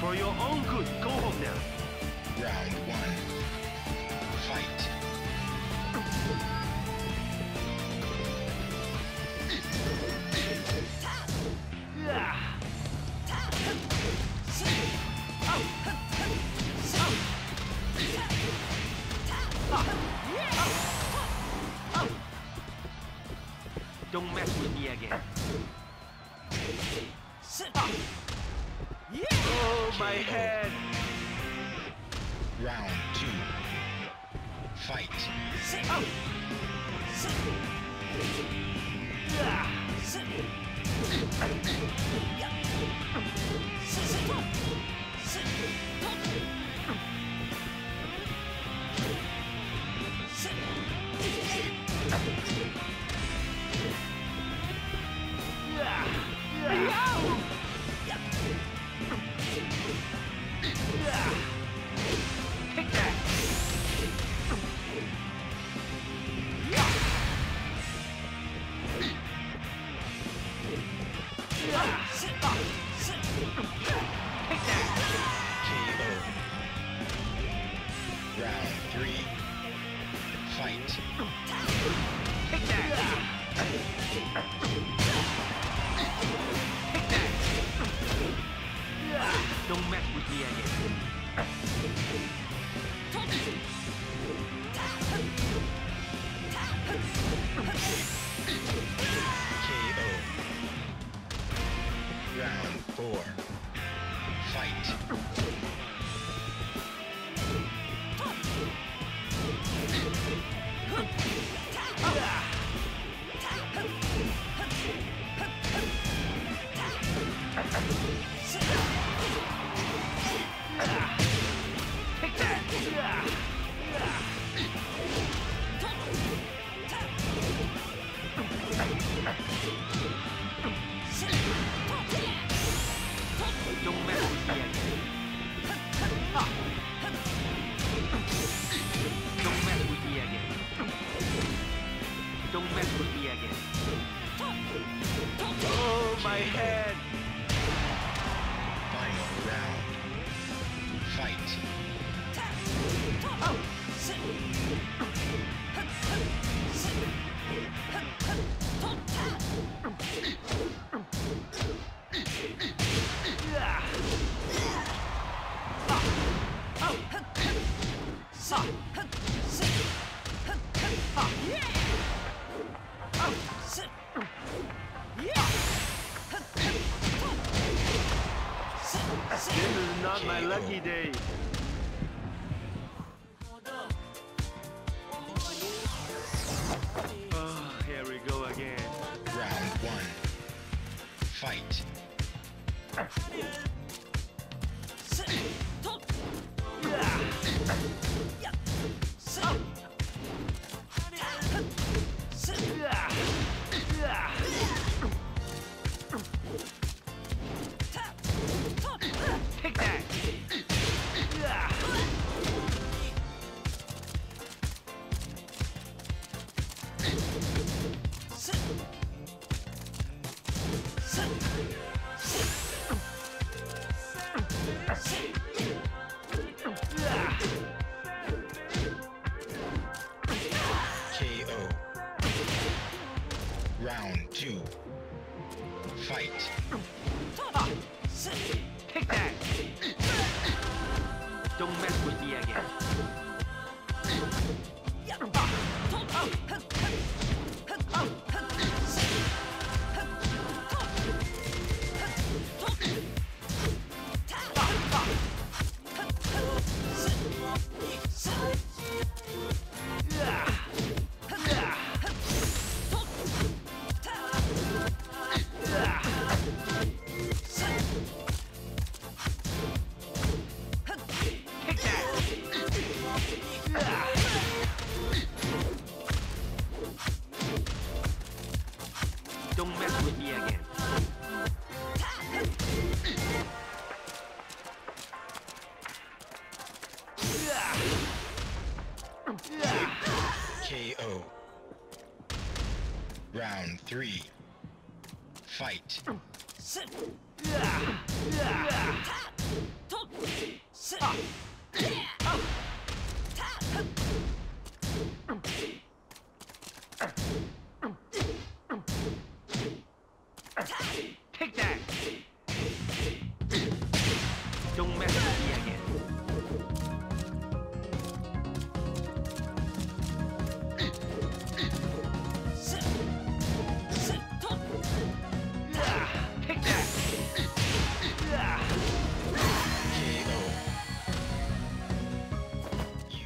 For your own good, go home now. Round one. Fight. Don't mess with me again. Oh, my head! Round two. Fight. Take that! Take that! KO. Round three. Fight. Take that! Take that! Don't mess with me again. KO. Round four. Fight. Take that! Don't mess with me again. Don't mess with me again. Don't mess with me again. Oh, my head! Final round. Fight. This is not my lucky day. Oh, here we go again. Round one. Fight. Take that! KO. Round two. Fight. Take that! Don't mess with me again. Take that! Don't mess with me again. KO. Round three. Fight. Take that. Don't mess with me again. Take that. KO. You.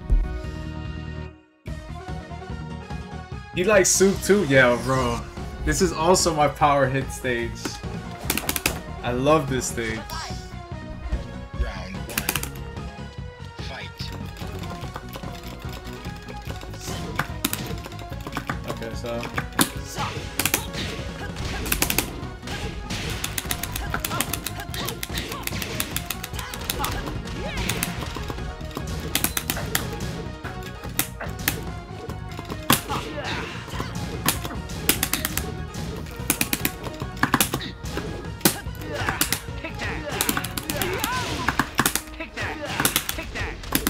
You like soup too? Yeah, bro. This is also my power hit stage. I love this stage. Round 1. Fight. Okay, so Take that. Take that. Take that.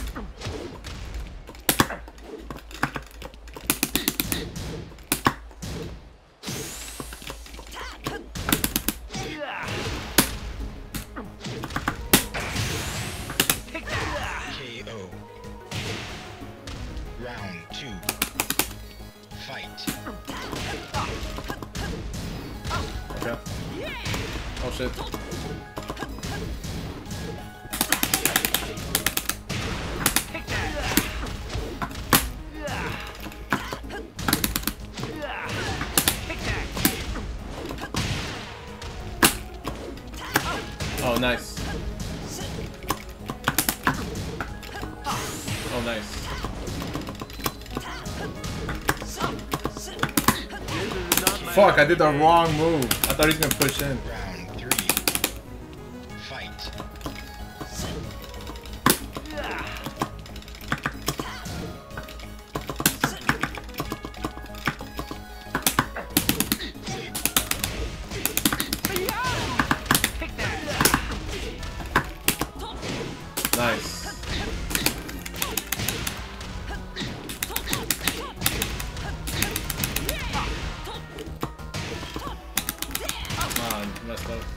Take that. KO. Round 2. Fight. okay. Oh shit. Take that. Take that. Oh nice. Oh nice. This is not my Fuck, I did the wrong move. I thought he was gonna push in. Round 3. Fight. Take that. Nice. Come on, messed up.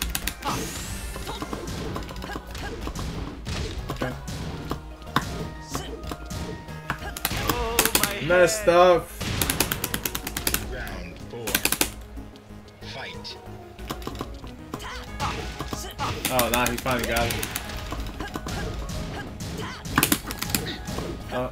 Okay. Oh my Messed head. up. Round 4. Fight. Oh, nah, he finally got it. Oh.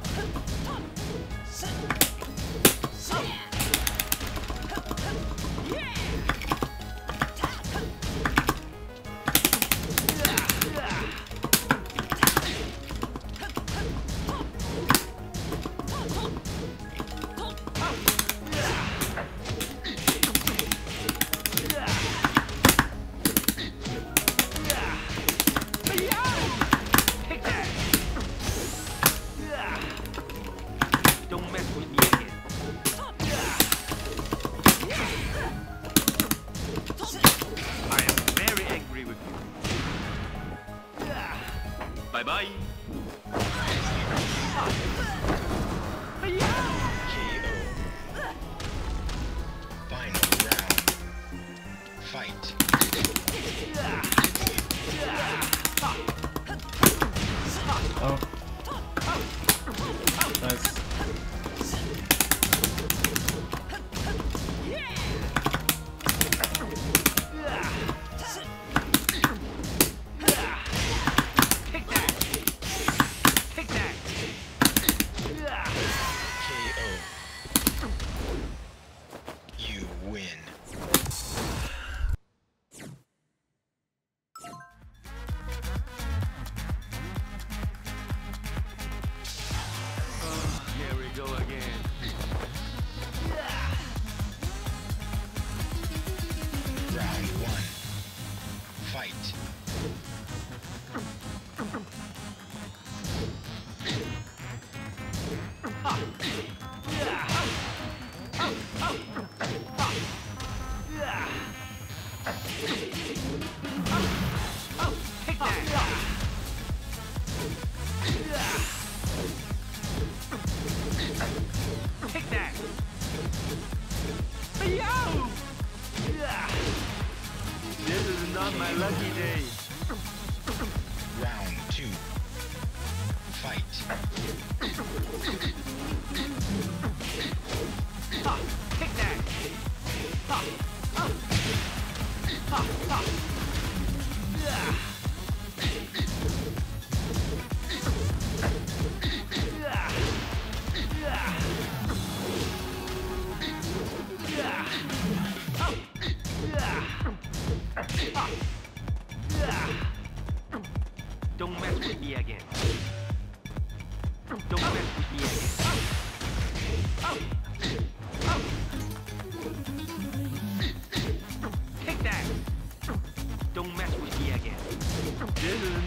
Take that. Don't mess with me again. I am very angry with you. Bye bye.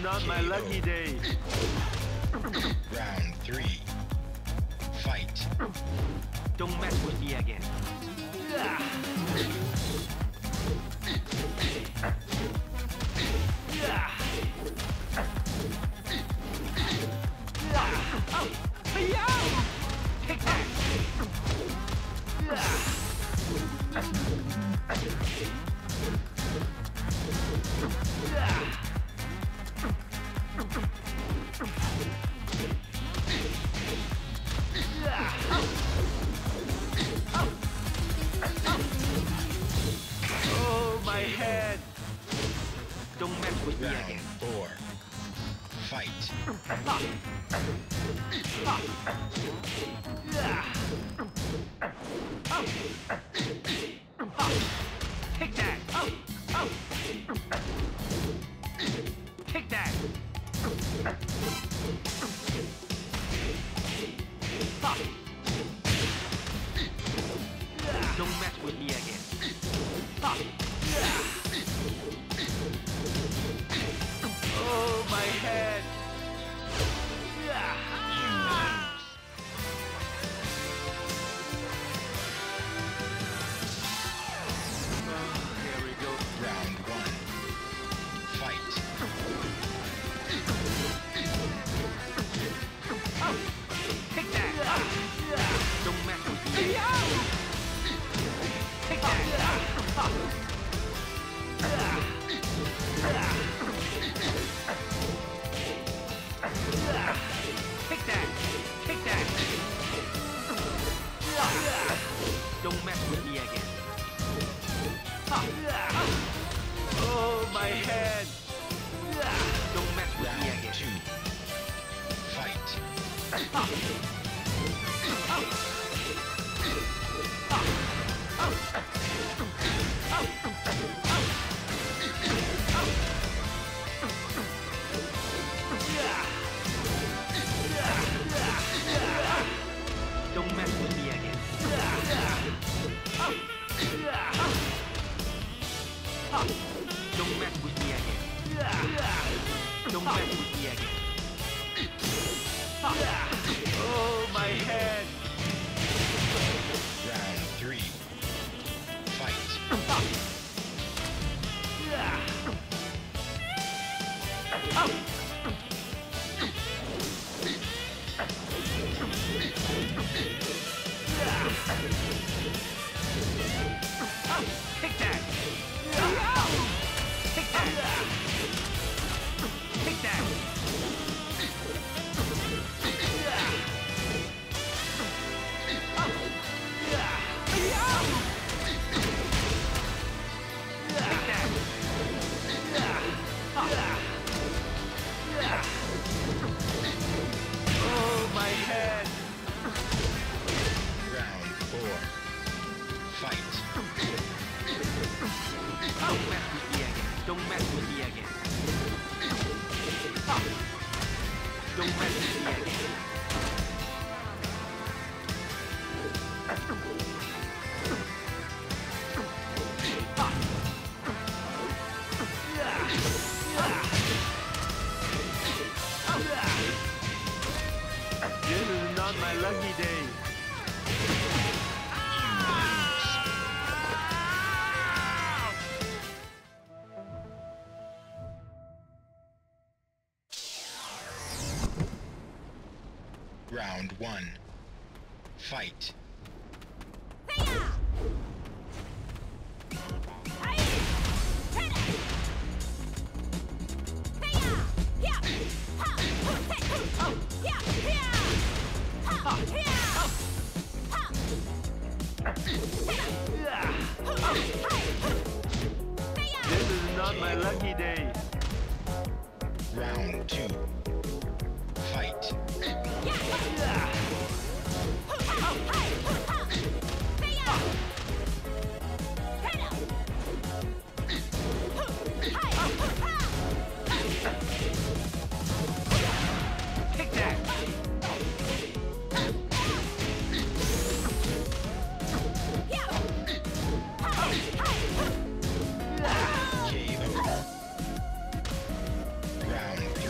not my lucky day. Round 3. Fight. Don't mess with me again. Take that! Oh, my head! Don't mess with me Round again. 4. Fight. Take that! Take that! Don't mess with me again. Oh, my head! Here we go. Round 1. Fight. Take that! Don't mess with me. Take that! Take that! Take that! Don't mess with me again. Oh, my head! Don't mess with me Round again. 2. Fight. Don't mess with me again. Don't mess with me again. Don't mess with me again. Oh, my head! Round 3. Fight. Take that! Take that! Take that! Oh, my head! Round 4. Fight. Don't mess with me again. Don't mess with me again. Don't mess with me again. This is not my lucky day. Round 1. Fight. This is not my lucky day. Round 2. Fight. Take that! KO. Round 3.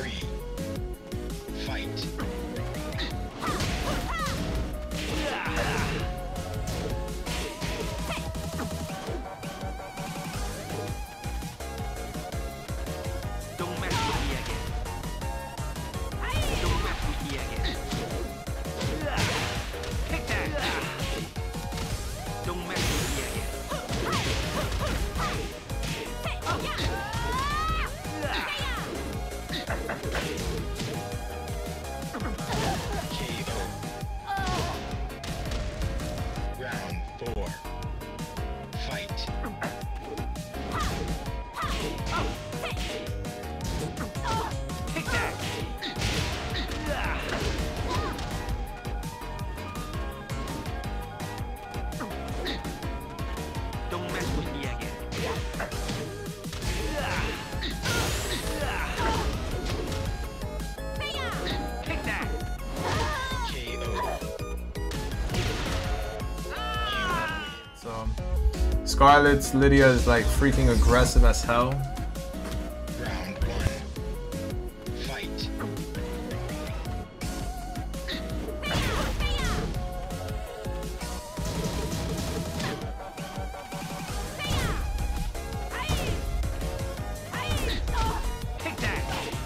Scarlet's Lydia is like freaking aggressive as hell. Round one. Fight. Take that!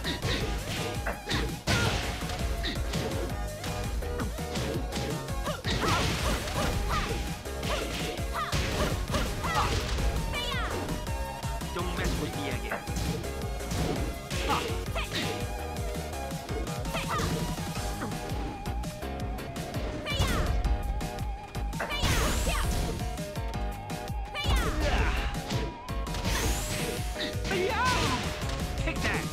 Don't mess with me again. Take that!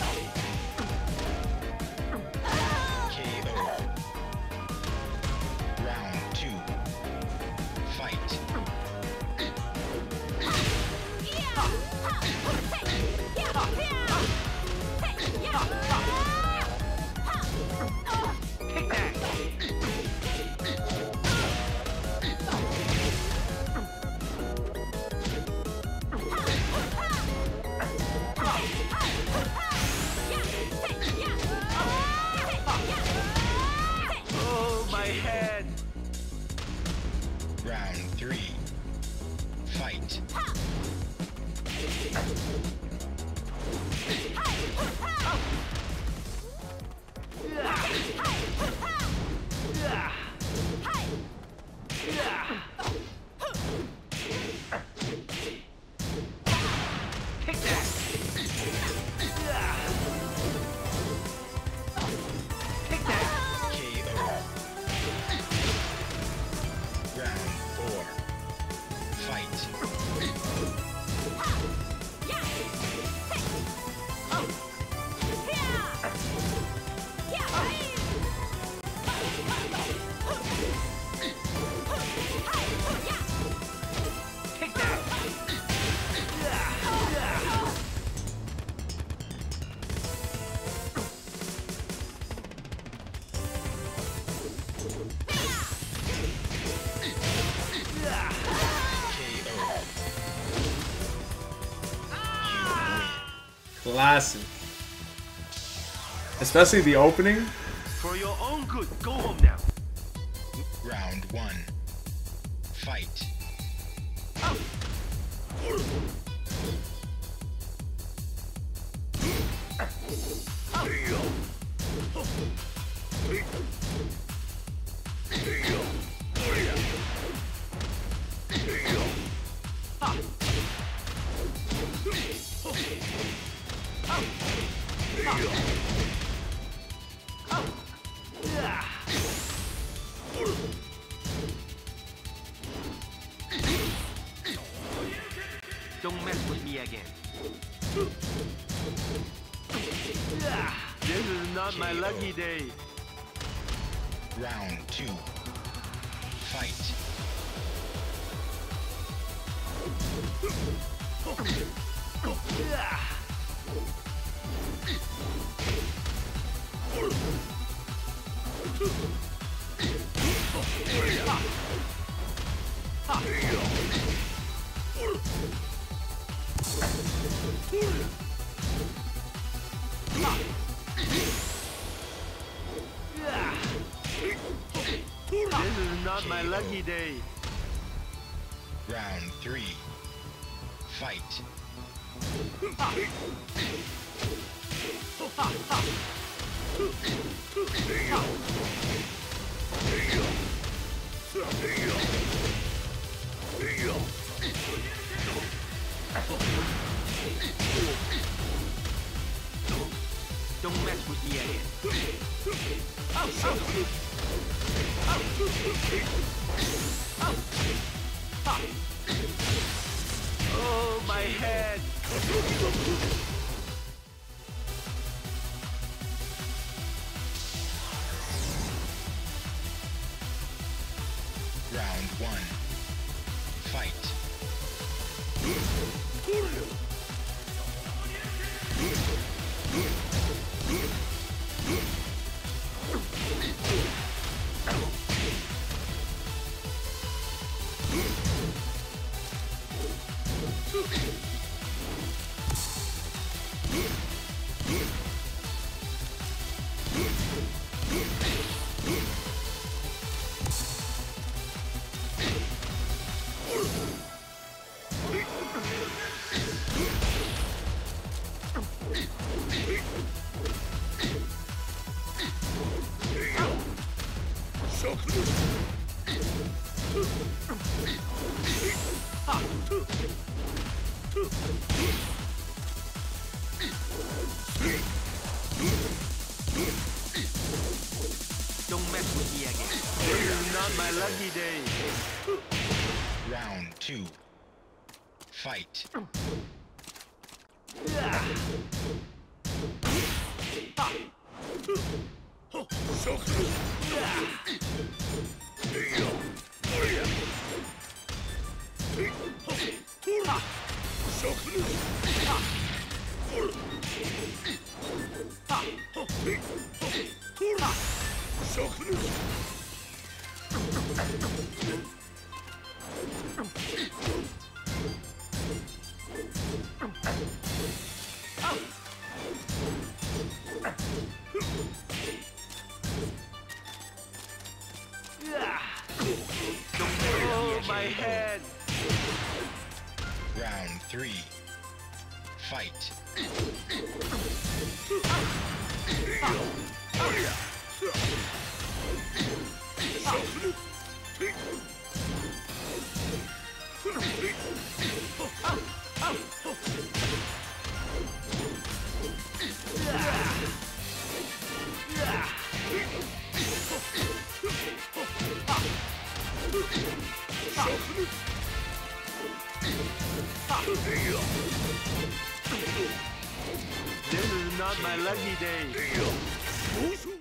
KO. Round two. Fight. Take that! Oh, my head! Round three. Fight. Take that! Take that! KO. Round four. Fight. Take that! KO. Classic. Especially the opening. For your own good, go home now. Round one. Fight. Don't mess with me again. This is not my lucky day. Round two. Fight. This is not my lucky day. Round three. Fight. Don't mess with me again. Oh, my head. Round one. Fight. จงแม่นกุเอียเกะ This is not my lucky day Round 2. Fight. Oh my head Round 3. Fight. This is not my lucky day